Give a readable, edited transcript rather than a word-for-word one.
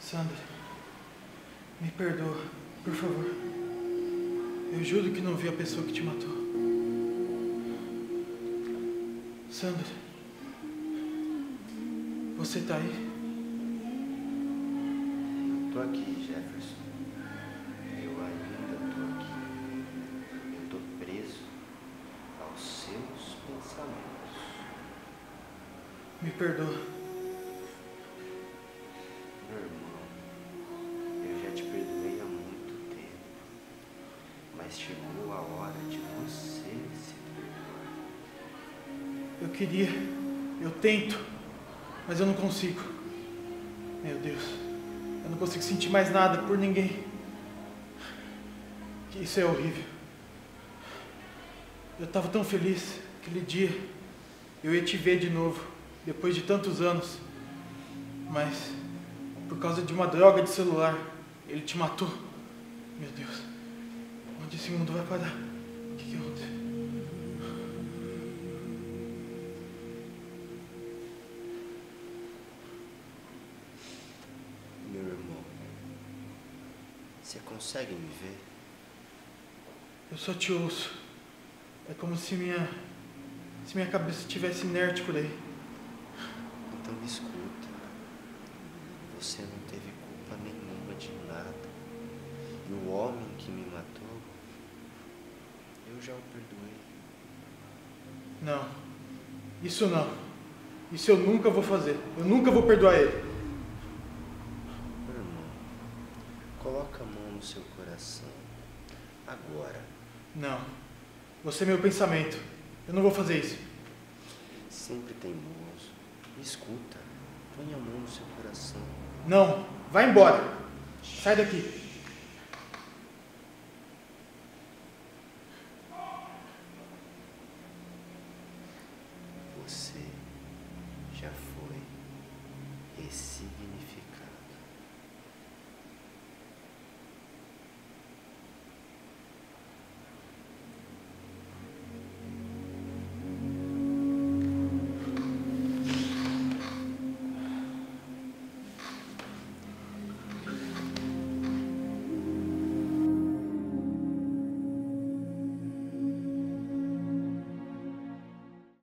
Sandra, me perdoa, por favor. Eu juro que não vi a pessoa que te matou. Sandra, você tá aí? Eu tô aqui, Jefferson. Eu ainda tô aqui. Eu tô preso aos seus pensamentos. Me perdoa. Meu irmão, eu já te perdoei há muito tempo. Mas chegou a hora de você se perdoar. Eu queria, eu tento, mas eu não consigo. Meu Deus, eu não consigo sentir mais nada por ninguém. Isso é horrível. Eu estava tão feliz aquele dia. Eu ia te ver de novo, depois de tantos anos. Mas, por causa de uma droga de celular, ele te matou. Meu Deus, onde esse mundo vai parar? O que aconteceu? Meu irmão, você consegue me ver? Eu só te ouço. É como se minha cabeça estivesse inerte por aí. Então me escuta. Você não teve culpa nenhuma de nada. E o homem que me matou, eu já o perdoei. Não, isso não. Isso eu nunca vou fazer. Eu nunca vou perdoar ele. Meu irmão, coloca a mão no seu coração. Agora. Não. Você é meu pensamento. Eu não vou fazer isso. Sempre teimoso. Me escuta. Põe a mão no seu coração. Não. Vai embora. Sai daqui. Você já foi ressignificado.